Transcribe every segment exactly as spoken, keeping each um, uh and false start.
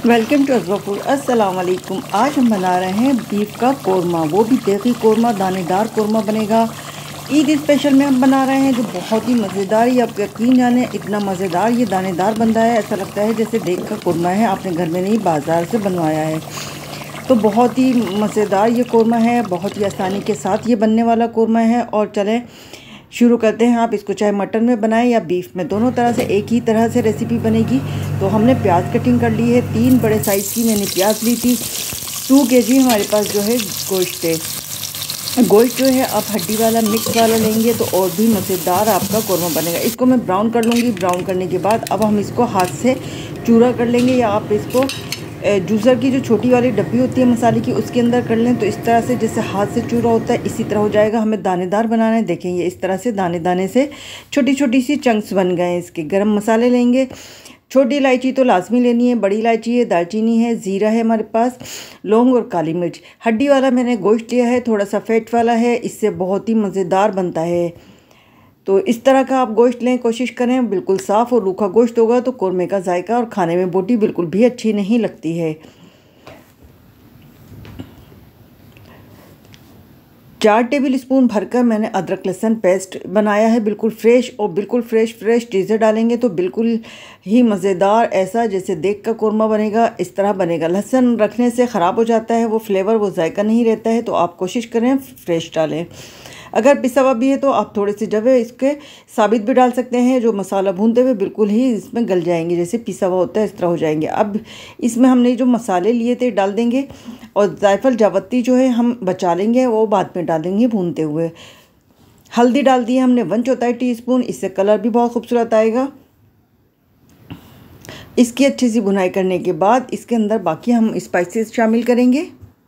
Welcome to अज़वा food. अस्सलाम वालेकुम। आज हम बना रहे हैं बीफ का कोरमा, वो भी देगी कोरमा, दानेदार कोरमा बनेगा। ईद स्पेशल में हम बना रहे हैं जो बहुत ही मज़ेदार, ये आप यकीन जाने इतना मज़ेदार ये दानेदार बनता है, ऐसा लगता है जैसे देग का कोरमा है, आपने घर में नहीं बाज़ार से बनवाया है। तो बहुत ही मज़ेदार ये कोरमा है, बहुत ही आसानी के साथ ये बनने वाला कोरमा है। और चलें शुरू करते हैं। आप इसको चाहे मटन में बनाएं या बीफ में, दोनों तरह से एक ही तरह से रेसिपी बनेगी। तो हमने प्याज कटिंग कर ली है, तीन बड़े साइज़ की मैंने प्याज ली थी। टू के जी हमारे पास जो है गोश्त है। गोश्त जो है आप हड्डी वाला मिक्स वाला लेंगे तो और भी मज़ेदार आपका कोरमा बनेगा। इसको मैं ब्राउन कर लूँगी। ब्राउन करने के बाद अब हम इसको हाथ से चूरा कर लेंगे, या आप इसको जूसर की जो छोटी वाली डब्बी होती है मसाले की उसके अंदर कर लें। तो इस तरह से जैसे हाथ से चूरा होता है इसी तरह हो जाएगा। हमें दानेदार बनाना है। देखें ये इस तरह से दाने दाने से छोटी छोटी सी चंक्स बन गए हैं इसके। गरम मसाले लेंगे, छोटी इलायची तो लाजमी लेनी है, बड़ी इलायची है, दालचीनी है, ज़ीरा है हमारे पास, लौंग और काली मिर्च। हड्डी वाला मैंने गोश्त लिया है, थोड़ा सा फैट वाला है, इससे बहुत ही मज़ेदार बनता है। तो इस तरह का आप गोश्त लें, कोशिश करें बिल्कुल साफ़ और रूखा गोश्त होगा तो कोरमे का जायका और खाने में बोटी बिल्कुल भी अच्छी नहीं लगती है। चार टेबल स्पून भरकर मैंने अदरक लहसुन पेस्ट बनाया है, बिल्कुल फ्रेश, और बिल्कुल फ्रेश फ्रेश चीज़ें डालेंगे तो बिल्कुल ही मज़ेदार, ऐसा जैसे देग का कोरमा बनेगा इस तरह बनेगा। लहसुन रखने से ख़राब हो जाता है, वो फ्लेवर वो जायका नहीं रहता है, तो आप कोशिश करें फ्रेश डालें। अगर पिसा हुआ भी है तो आप थोड़े से जब इसके साबित भी डाल सकते हैं, जो मसाला भूनते हुए बिल्कुल ही इसमें गल जाएंगे, जैसे पिसा हुआ होता है इस तरह हो जाएंगे। अब इसमें हमने जो मसाले लिए थे डाल देंगे, और जायफल जावत्ती जो है हम बचा लेंगे, वो बाद में डालेंगे भूनते हुए। हल्दी डाल दी है हमने वन चौथाई टी स्पून, इससे कलर भी बहुत खूबसूरत आएगा। इसकी अच्छी सी भुनाई करने के बाद इसके अंदर बाकी हम स्पाइसेस शामिल करेंगे।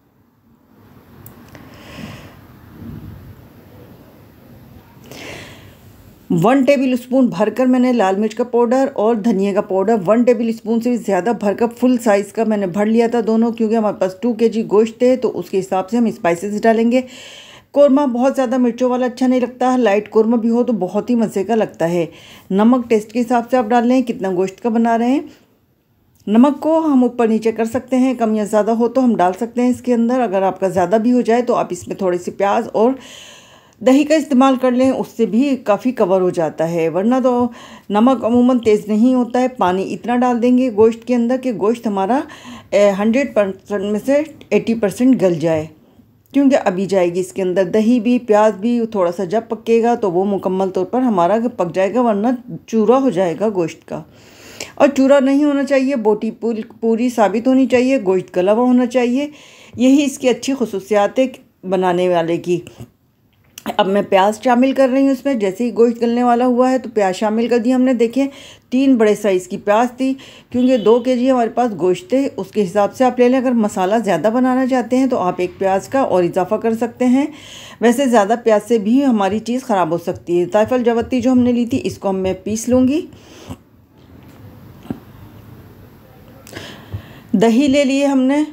वन टेबल स्पून भरकर मैंने लाल मिर्च का पाउडर और धनिया का पाउडर, वन टेबल स्पून से भी ज़्यादा भरकर फुल साइज़ का मैंने भर लिया था दोनों, क्योंकि हमारे पास टू के जी गोश्त है तो उसके हिसाब से हम स्पाइसेस डालेंगे। कोरमा बहुत ज़्यादा मिर्चों वाला अच्छा नहीं लगता, लाइट कोरमा भी हो तो बहुत ही मज़े का लगता है। नमक टेस्ट के हिसाब से आप डाल लें, कितना गोश्त का बना रहे हैं। नमक को हम ऊपर नीचे कर सकते हैं, कम या ज़्यादा हो तो हम डाल सकते हैं इसके अंदर। अगर आपका ज़्यादा भी हो जाए तो आप इसमें थोड़ी सी प्याज और दही का इस्तेमाल कर लें, उससे भी काफ़ी कवर हो जाता है, वरना तो नमक अमूमन तेज़ नहीं होता है। पानी इतना डाल देंगे गोश्त के अंदर कि गोश्त हमारा हंड्रेड परसेंट में से एटी परसेंट गल जाए, क्योंकि अभी जाएगी इसके अंदर दही भी, प्याज भी। थोड़ा सा जब पकेगा तो वो मुकम्मल तौर पर हमारा पक जाएगा, वरना चूरा हो जाएगा गोश्त का। और चूरा नहीं होना चाहिए, बोटी पूरी पूरी साबित होनी चाहिए, गोश्त गला हुआ होना चाहिए। यही इसकी अच्छी खुसूसियात है बनाने वाले की। अब मैं प्याज शामिल कर रही हूँ इसमें। जैसे ही गोश्त गलने वाला हुआ है तो प्याज शामिल कर दिया हमने। देखिए तीन बड़े साइज़ की प्याज थी, क्योंकि दो के जी हमारे पास गोश्त थे, उसके हिसाब से आप ले लें। अगर मसाला ज़्यादा बनाना चाहते हैं तो आप एक प्याज का और इजाफा कर सकते हैं। वैसे ज़्यादा प्याज से भी हमारी चीज़ ख़राब हो सकती है। जायफल जावत्ती जो हमने ली थी इसको हम मैं पीस लूँगी। दही ले लिए हमने,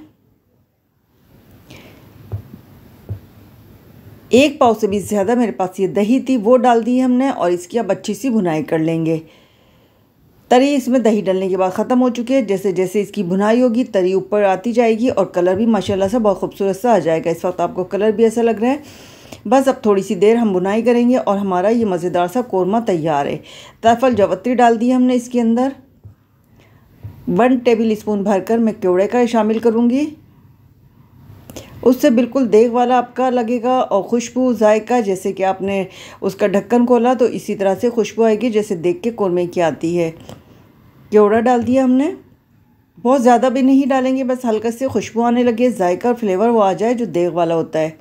एक पाव से भी ज़्यादा मेरे पास ये दही थी, वो डाल दी हमने। और इसकी अब अच्छी सी भुनाई कर लेंगे। तरी इसमें दही डालने के बाद ख़त्म हो चुकी है। जैसे जैसे इसकी भुनाई होगी तरी ऊपर आती जाएगी और कलर भी माशाल्लाह से बहुत खूबसूरत सा आ जाएगा। इस वक्त आपको कलर भी ऐसा लग रहा है। बस अब थोड़ी सी देर हम भुनाई करेंगे और हमारा ये मज़ेदार सा कोरमा तैयार है। जायफल जावत्ती डाल दी हमने इसके अंदर। वन टेबल स्पून भरकर मैं केवड़े का शामिल करूँगी, उससे बिल्कुल देग वाला आपका लगेगा। और खुशबू जायका, जैसे कि आपने उसका ढक्कन खोला तो इसी तरह से खुशबू आएगी जैसे देग के कोरमे की आती है। केवड़ा डाल दिया हमने, बहुत ज़्यादा भी नहीं डालेंगे, बस हल्का से खुशबू आने लगे, जायका और फ्लेवर वो आ जाए जो देग वाला होता है।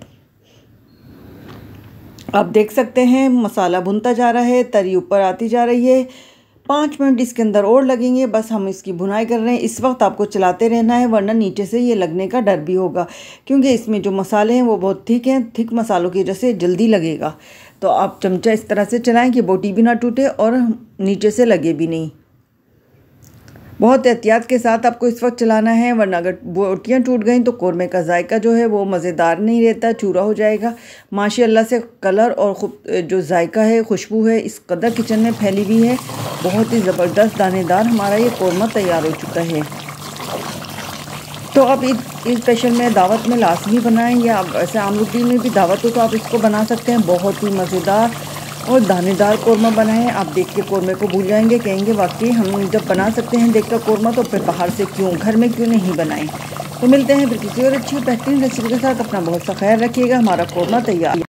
आप देख सकते हैं मसाला भुनता जा रहा है, तरी ऊपर आती जा रही है। पाँच मिनट इसके अंदर और लगेंगे, बस हम इसकी भुनाई कर रहे हैं। इस वक्त आपको चलाते रहना है, वरना नीचे से ये लगने का डर भी होगा, क्योंकि इसमें जो मसाले हैं वो बहुत थिक हैं। थिक मसालों की वजह से जल्दी लगेगा, तो आप चमचा इस तरह से चलाएं कि बोटी भी ना टूटे और नीचे से लगे भी नहीं। बहुत एहतियात के साथ आपको इस वक्त चलाना है, वरना अगर बोटियाँ टूट गई तो कोरमे का जायका जो है वो मज़ेदार नहीं रहता, चूरा हो जाएगा। माशाल्लाह से कलर और खूब जो जायका है, खुशबू है, इस कदर किचन में फैली हुई है। बहुत ही ज़बरदस्त दानेदार हमारा ये कोरमा तैयार हो चुका है। तो आप ईद स्पेशल में दावत में लाजमी बनाएं, या आप ऐसे आम रोटी में भी दावत हो तो आप इसको बना सकते हैं। बहुत ही मज़ेदार और दानेदार कौरमा बनाएं। आप देख के कौरमे को भूल जाएंगे, कहेंगे वाकई हम जब बना सकते हैं देख कर कौरमा तो फिर बाहर से क्यों, घर में क्यों नहीं बनाएं। तो मिलते हैं फिर किसी और अच्छी बेहतरीन रेसिपी के साथ। अपना बहुत सा ख्याल रखिएगा। हमारा कौरमा तैयार।